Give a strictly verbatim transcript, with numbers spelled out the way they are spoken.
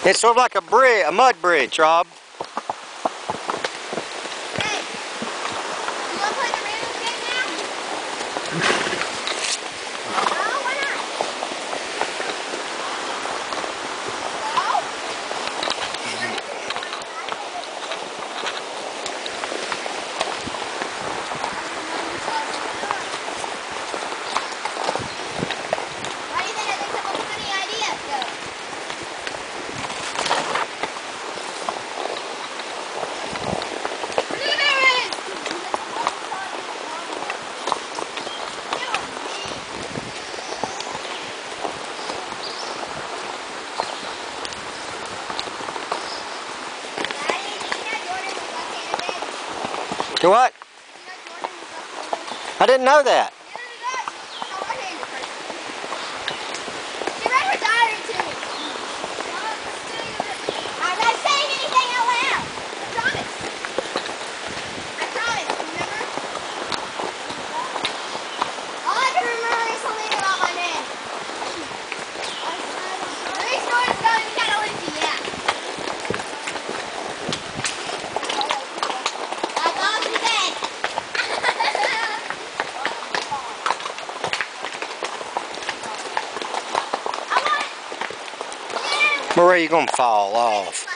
It's sort of like a bridge, a mud bridge, Rob. Hey, you want to play the random game now? No, why not? Why do you think I think come up with any ideas, though? Do what? I didn't know that. She read her diary to me. I'm not saying anything out loud. I promise. I promise. Remember? All I can remember is something about my name. Three stories going to Cataloochee, yeah. That's all she said. Marie, you're going to fall off.